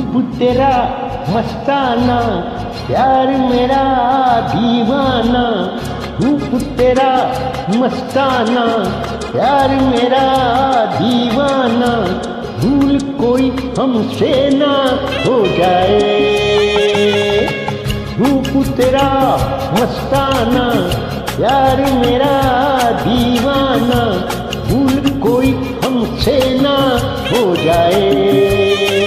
रूप तेरा मस्ताना, प्यार मेरा दीवाना। रूप तेरा मस्ताना, प्यार मेरा दीवाना। भूल कोई हमसे ना हो जाए। रूप तेरा मस्ताना, प्यार मेरा दीवाना। भूल कोई हमसे ना हो जाए।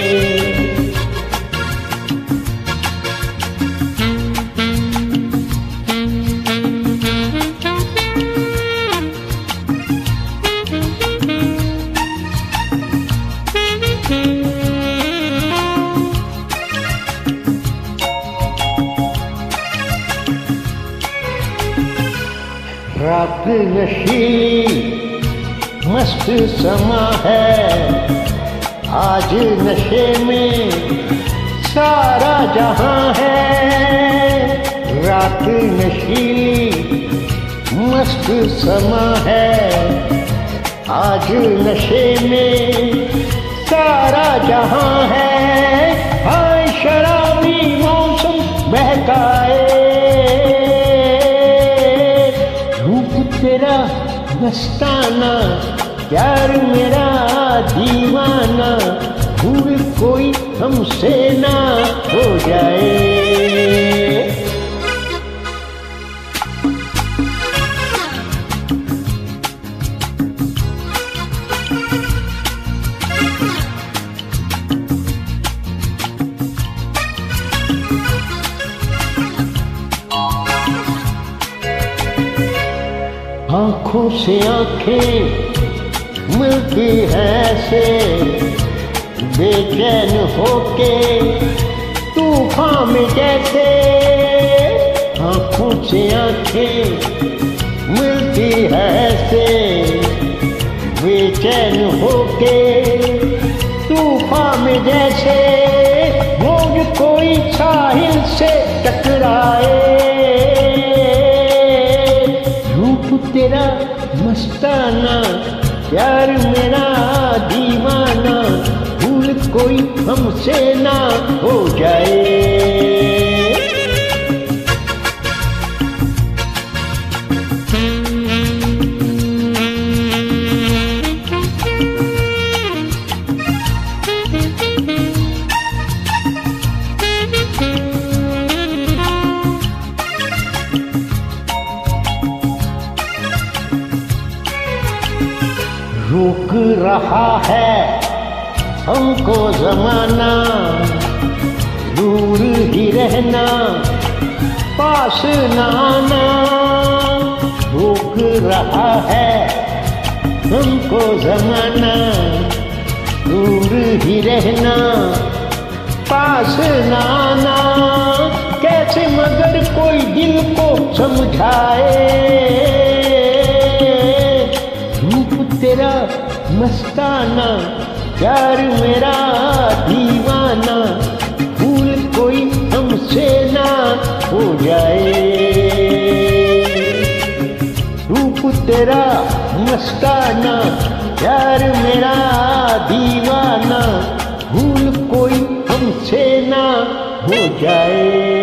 रात नशीली मस्त समा है, आज नशे में सारा जहां है। रात नशीली मस्त समा है, आज नशे में सारा जहां है। हाय शराबी मौसम बहकाए, तेरा मस्ताना, प्यार मेरा दीवाना। भूल कोई हमसे ना हो जाए। आँखों से आँखें मिलती हैं से, बेचैन होके तूफान में जैसे। आँखों से आँखें मिलती हैं से, बेचैन होके तूफान में जैसे। मौज कोई साहिल से टकराए, तेरा मस्ताना, प्यार मेरा दीवाना। भूल कोई हमसे ना हो जाए। रोक रहा है हमको ज़माना, दूर ही रहना, पास न आना। रोक रहा है हमको ज़माना, दूर ही रहना, पास न आना। कैसे मगर कोई दिल को समझाए। तेरा मस्ताना, प्यार मेरा दीवाना। भूल कोई हमसे ना हो जाए। रूप तेरा मस्ताना, प्यार मेरा दीवाना। भूल कोई हमसे ना हो जाए।